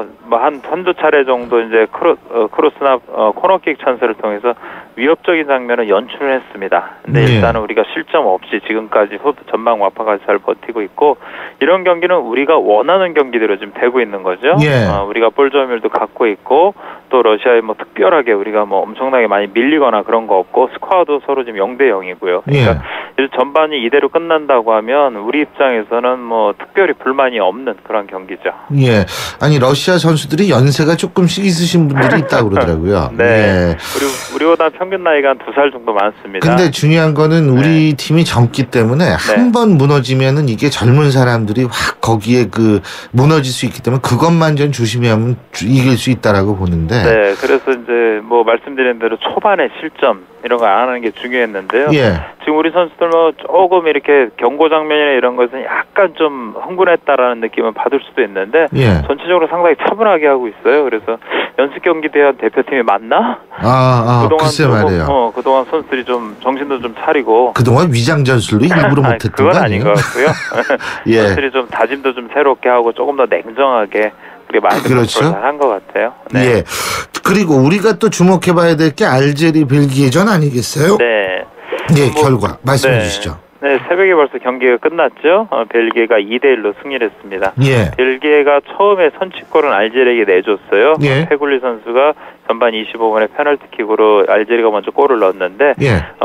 한두 차례 정도 이제 크로스나 코너킥 찬스를 통해서 위협적인 장면을 연출을 했습니다. 근데 예. 일단은 우리가 실점 없이 지금까지 전방 완파까지 잘 버티고 있고 이런 경기는 우리가 원하는 경기대로 지금 되고 있는 거죠. 예. 우리가 볼 점유율도 갖고 있고 또 러시아에 특별하게 우리가 엄청나게 많이 밀리거나 그런 거 없고 스코어도 서로 지금 0대 0이고요. 그러니까 예. 전반이 이대로 끝난다고 하면 우리 입장에서는 특별히 불만이 없는 그런 경기죠. 예. 아니 러시아 선수들이 연세가 조금씩 있으신 분들이 있다고 그러더라고요. 네. 예. 우리보다 평균 나이가 한 2살 정도 많습니다. 근데 중요한 거는 우리 팀이 젊기 때문에 한 번 무너지면은 이게 젊은 사람들이 확 거기에 무너질 수 있기 때문에 그것만 좀 조심하면 이길 수 있다라고 보는데. 네. 그래서 이제 말씀드린 대로 초반에 실점 이런 거 안 하는 게 중요했는데요. 예. 지금 우리 선수들 조금 이렇게 경고 장면이나 이런 것은 약간 좀 흥분했다라는 느낌을 받을 수도 있는데 전체적으로 상당히 차분하게 하고 있어요. 그래서 연습 경기 대한 대표팀이 맞나? 그동안 글쎄 말이에요. 그동안 선수들이 좀 정신도 좀 차리고 그동안 위장 전술로 일부러 못했던 거 그건 아니에요? 아닌 것 같고요. 예. 선수들이 좀 다짐도 좀 새롭게 하고 조금 더 냉정하게 마인드 그렇죠. 컨트롤 잘한 것 같아요. 네. 예. 그리고 우리가 또 주목해봐야 될 게 알제리 벨기에전 아니겠어요? 네. 예, 결과 말씀해 주시죠. 네, 새벽에 벌써 경기가 끝났죠. 벨기에가 2대1로 승리를 했습니다. 예. 벨기에가 처음에 선취골은 알제리에게 내줬어요. 예. 페굴리 선수가 전반 25분에 페널티킥으로 알제리가 먼저 골을 넣었는데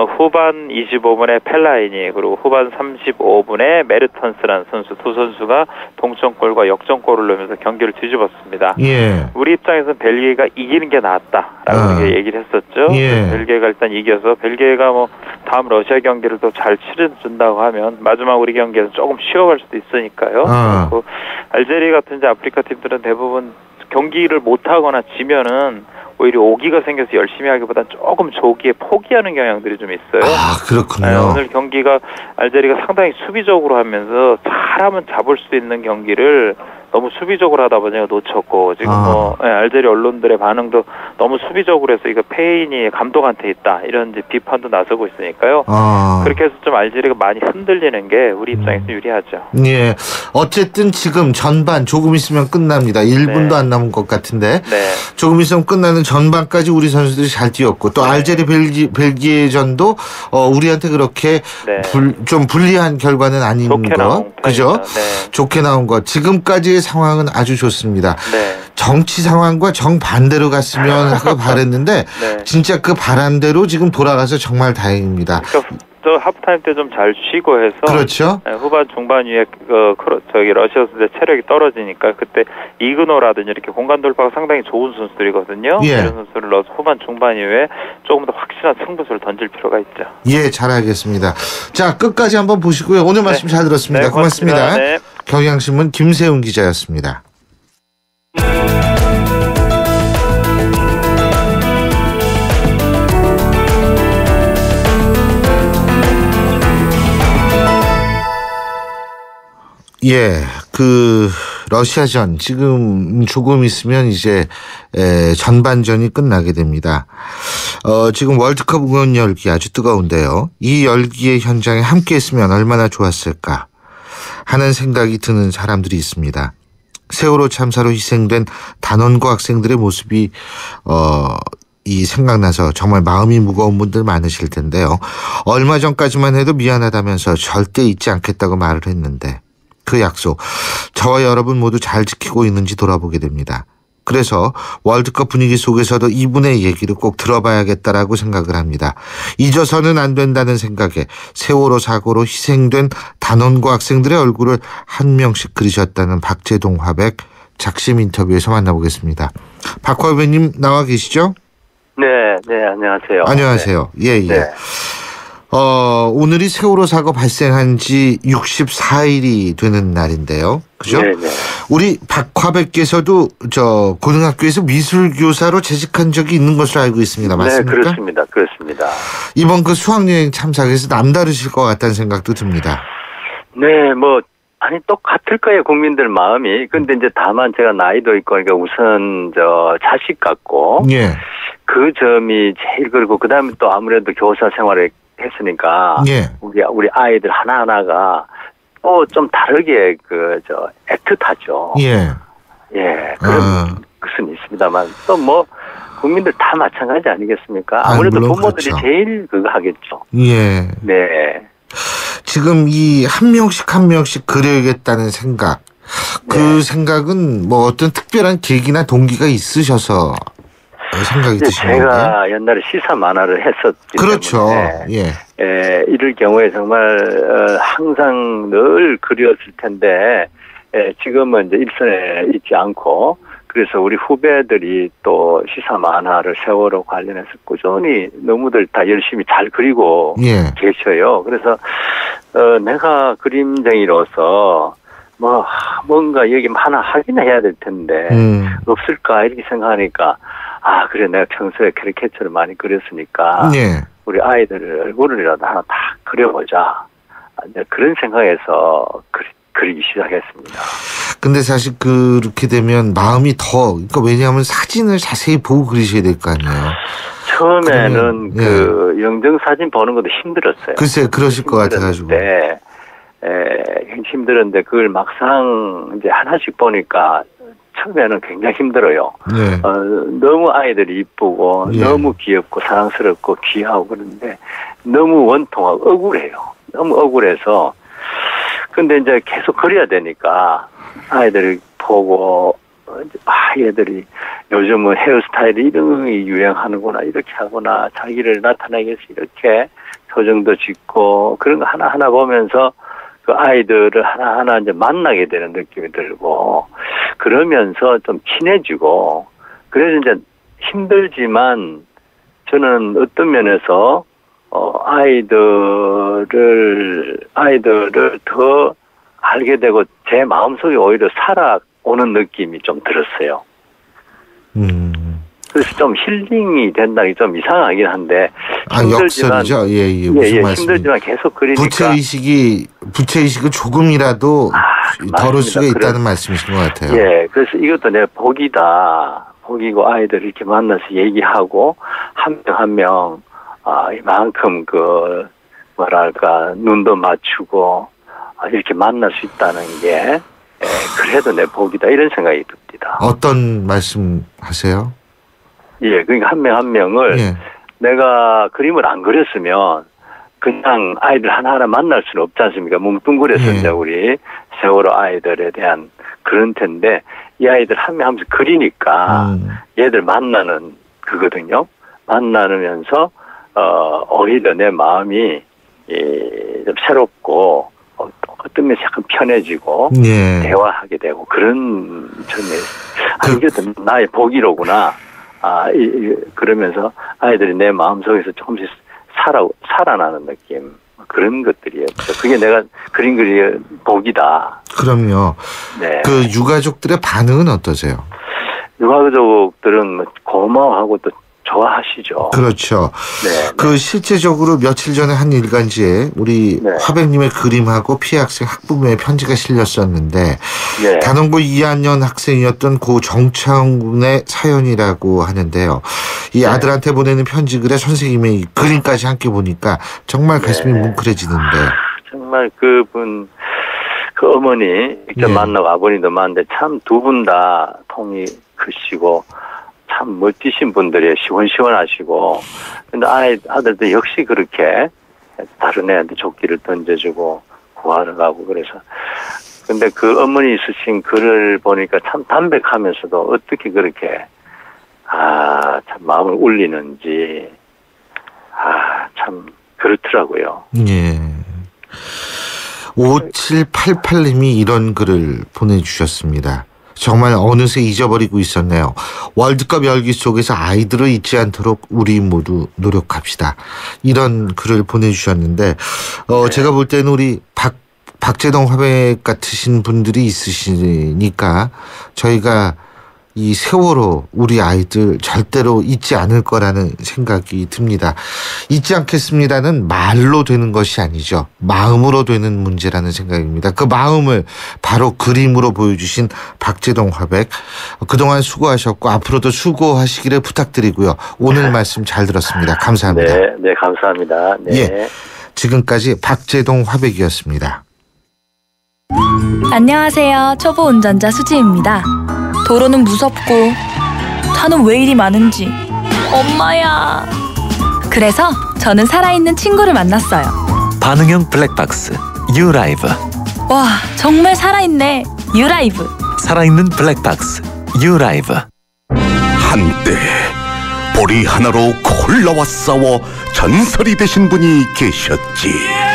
후반 25분에 펠라이니 그리고 후반 35분에 메르턴스라는 선수 두 선수가 동점골과 역전골을 넣으면서 경기를 뒤집었습니다. 우리 입장에서는 벨기에가 이기는 게 낫다라고 얘기를 했었죠. 벨기에가 일단 이겨서 벨기에가 다음 러시아 경기를 또 잘 치러준다고 하면 마지막 우리 경기에서 조금 쉬어갈 수도 있으니까요. 그리고 알제리 같은 이제 아프리카 팀들은 대부분 경기를 못하거나 지면은 오히려 오기가 생겨서 열심히 하기보단 조금 조기에 포기하는 경향들이 좀 있어요. 그렇군요. 네, 오늘 경기가 알제리가 상당히 수비적으로 하면서 잘하면 잡을 수 있는 경기를 너무 수비적으로 하다 보니까 놓쳤고 지금 알제리 언론들의 반응도 너무 수비적으로 해서 이거 페인이 감독한테 있다 이런 이제 비판도 나서고 있으니까요. 그렇게 해서 좀 알제리가 많이 흔들리는 게 우리 입장에서 유리하죠. 예. 어쨌든 지금 전반 조금 있으면 끝납니다. 1분도 안 남은 것 같은데 조금 있으면 끝나는 전반까지 우리 선수들이 잘 뛰었고 또 알제리 벨기에전도 우리한테 그렇게 좀 불리한 결과는 아닌 거, 그죠? 좋게 나온 거. 지금까지의 상황은 아주 좋습니다. 정치 상황과 정반대로 갔으면 하고 바랬는데 진짜 그 바람대로 지금 돌아가서 정말 다행입니다. 또 하프타임 때 좀 잘 쉬고 해서 그렇죠. 후반 중반 이후에 러시아 선수의 체력이 떨어지니까 그때 이그노라든지 이렇게 공간 돌파가 상당히 좋은 선수들이거든요. 이런 선수를 넣어서 후반 중반 이후에 조금 더 확실한 승부수를 던질 필요가 있죠. 예, 잘 알겠습니다. 자, 끝까지 한번 보시고요. 오늘 말씀 잘 들었습니다. 고맙습니다. 경향신문 김세훈 기자였습니다. 예, 러시아전 지금 조금 있으면 이제 전반전이 끝나게 됩니다. 지금 월드컵 응원 열기 아주 뜨거운데요. 이 열기의 현장에 함께 했으면 얼마나 좋았을까 하는 생각이 드는 사람들이 있습니다. 세월호 참사로 희생된 단원고 학생들의 모습이 생각나서 정말 마음이 무거운 분들 많으실 텐데요. 얼마 전까지만 해도 미안하다면서 절대 잊지 않겠다고 말을 했는데 그 약속 저와 여러분 모두 잘 지키고 있는지 돌아보게 됩니다. 그래서 월드컵 분위기 속에서도 이분의 얘기를 꼭 들어봐야겠다라고 생각을 합니다. 잊어서는 안 된다는 생각에 세월호 사고로 희생된 단원고 학생들의 얼굴을 한 명씩 그리셨다는 박재동 화백 작심 인터뷰에서 만나보겠습니다. 박 화백님 나와 계시죠? 네, 안녕하세요. 안녕하세요. 예. 네. 오늘이 세월호 사고 발생한 지 64일이 되는 날인데요. 그죠? 네. 우리 박화백께서도 고등학교에서 미술교사로 재직한 적이 있는 것으로 알고 있습니다. 맞습니까? 네, 그렇습니다. 이번 그 수학여행 참사에서 남다르실 것 같다는 생각도 듭니다. 네, 똑같을 거예요, 국민들 마음이. 근데 이제 다만 제가 나이도 있고, 그러니까 우선, 자식 같고. 예. 그 점이 제일 그리고 그 다음에 또 아무래도 교사 생활을 했으니까. 예. 우리 아이들 하나하나가 또 좀 다르게 애틋하죠. 예. 그런 것은 있습니다만 또 국민들 다 마찬가지 아니겠습니까? 아무래도 부모들이 그렇죠. 제일 그거 하겠죠. 예. 네. 지금 이 한 명씩 그려야겠다는 생각. 그 생각은 어떤 특별한 계기나 동기가 있으셔서 생각이 드시는 건가요? 제가 옛날에 시사 만화를 했었기 그렇죠. 때문에 이럴 경우에 정말 항상 늘 그렸을 텐데 지금은 이제 일선에 있지 않고 그래서 우리 후배들이 또 시사 만화를 세월호 관련해서 꾸준히 너무들 다 열심히 잘 그리고 계셔요. 그래서 내가 그림쟁이로서 뭔가 여기 하나 하긴 해야 될 텐데 없을까 이렇게 생각하니까 그래 내가 평소에 캐리케이처를 많이 그렸으니까 우리 아이들 얼굴이라도 하나 다 그려보자 그런 생각에서 그리기 시작했습니다. 근데 사실 그렇게 되면 마음이 그러니까 왜냐하면 사진을 자세히 보고 그리셔야 될 거 아니에요. 처음에는 영정 사진 보는 것도 힘들었어요. 글쎄 그러실 것 같아가지고. 힘들었는데 그걸 막상 이제 하나씩 보니까 처음에는 굉장히 힘들어요. 너무 아이들이 이쁘고 너무 귀엽고 사랑스럽고 귀하고 그런데 너무 원통하고 억울해요. 너무 억울해서 근데 이제 계속 그려야 되니까 아이들을 보고 얘들이 요즘은 헤어스타일이 이런 게 유행하는구나 이렇게 하구나 자기를 나타내기 위해서 이렇게 표정도 짓고 그런 거 하나하나 보면서 그 아이들을 하나하나 이제 만나게 되는 느낌이 들고 그러면서 좀 친해지고 그래서 이제 힘들지만 저는 어떤 면에서 아이들을 더 알게 되고 제 마음속에 오히려 살아오는 느낌이 좀 들었어요. 그래서 좀 힐링이 된다는 게 좀 이상하긴 한데 힘들지만 역설이죠. 무슨 말씀? 힘들지만 계속 그리니까 부채의식을 조금이라도 덜을 수가 있다는 말씀이신 것 같아요. 그래서 이것도 내 복이고 아이들 이렇게 만나서 얘기하고 한 명 한 명 이만큼 눈도 맞추고 이렇게 만날 수 있다는 게 그래도 내 복이다 이런 생각이 듭니다. 어떤 말씀 하세요? 그러니까 한 명 한 명을 내가 그림을 안 그렸으면 그냥 아이들 하나하나 만날 수는 없지 않습니까? 뭉뚱그려서 이제 우리 세월호 아이들에 대한 그런 텐데 이 아이들 한 명 하면서 그리니까 얘들 만나는 그거든요. 만나면서 오히려 내 마음이 좀 새롭고 어떤 면에서 약간 편해지고 대화하게 되고 그런 점에 이게 나의 복이로구나. 그러면서 아이들이 내 마음속에서 조금씩 살아나는 느낌 그런 것들이었죠. 그게 내가 그린 복이다. 그럼요. 그 유가족들의 반응은 어떠세요? 유가족들은 고마워하고 또 좋아하시죠. 그렇죠. 네. 그 실제적으로 며칠 전에 한 일간지에 우리 화백님의 그림하고 피해 학생 학부모의 편지가 실렸었는데 단원고 2학년 학생이었던 고 정창훈의 사연이라고 하는데요. 이 아들한테 보내는 편지 글에 선생님의 그림까지 함께 보니까 정말 가슴이 뭉클해지는데. 정말 그분 그 어머니 직접 만나고 아버님도 만났는데 참 두 분 다 통이 크시고 참 멋지신 분들이에요. 시원시원하시고. 근데 아들도 역시 그렇게 다른 애한테 조끼를 던져주고 구하러 가고 그래서. 근데 그 어머니 쓰신 글을 보니까 참 담백하면서도 어떻게 그렇게 참 마음을 울리는지 참 그렇더라고요. 예. 5788님이 이런 글을 보내주셨습니다. 정말 어느새 잊어버리고 있었네요. 월드컵 열기 속에서 아이들을 잊지 않도록 우리 모두 노력합시다. 이런 글을 보내주셨는데 제가 볼 때는 우리 박재동 화백 같으신 분들이 있으시니까 저희가 이 세월호 우리 아이들 절대로 잊지 않을 거라는 생각이 듭니다. 잊지 않겠습니다는 말로 되는 것이 아니죠. 마음으로 되는 문제라는 생각입니다. 그 마음을 바로 그림으로 보여주신 박재동 화백, 그동안 수고하셨고 앞으로도 수고하시기를 부탁드리고요. 오늘 말씀 잘 들었습니다. 감사합니다. 네, 감사합니다. 네. 예, 지금까지 박재동 화백이었습니다. 안녕하세요. 초보 운전자 수지입니다. 도로는 무섭고 차는 왜 이리 많은지 엄마야. 그래서 저는 살아있는 친구를 만났어요. 반응형 블랙박스 유라이브. 와, 정말 살아있네. 유라이브. 살아있는 블랙박스 유라이브. 한때 보리 하나로 콜라와 싸워 전설이 되신 분이 계셨지.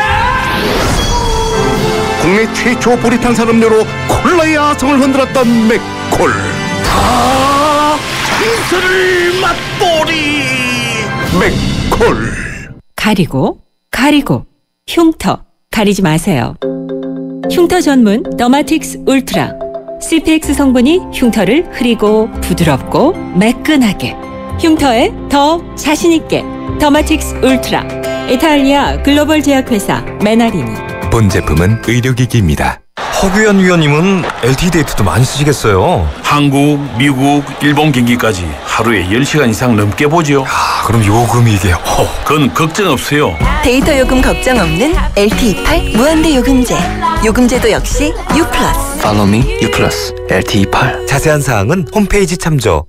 국내 최초 보리 탄산음료로 콜라의 아성을 흔들었던 맥콜. 다 전설을 맛보리 맥콜. 가리고 흉터 가리지 마세요. 흉터 전문 더마틱스 울트라. CPX 성분이 흉터를 흐리고 부드럽고 매끈하게, 흉터에 더 자신있게. 더마틱스 울트라. 이탈리아 글로벌 제약회사 메나리니. 본 제품은 의료기기입니다. 허규현 위원님은 LTE 데이트도 많이 쓰시겠어요? 한국, 미국, 일본 경기까지 하루에 10시간 이상 넘게 보죠. 그럼 요금이 이게 그건 걱정 없어요. 데이터 요금 걱정 없는 LTE8 무한대 요금제. 요금제도 역시 U+. Follow me U+, LTE8. 자세한 사항은 홈페이지 참조.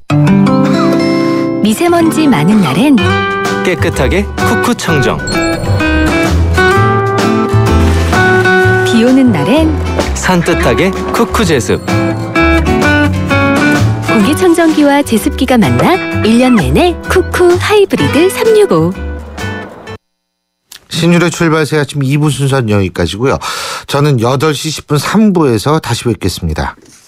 미세먼지 많은 날엔 깨끗하게 쿠쿠 청정. 비 오는 날엔 산뜻하게 쿠쿠 제습. 공기청정기와 제습기가 만나 1년 내내 쿠쿠 하이브리드 365. 신율의 출발새 아침 2부 순서는 여기까지고요. 저는 8시 10분 3부에서 다시 뵙겠습니다.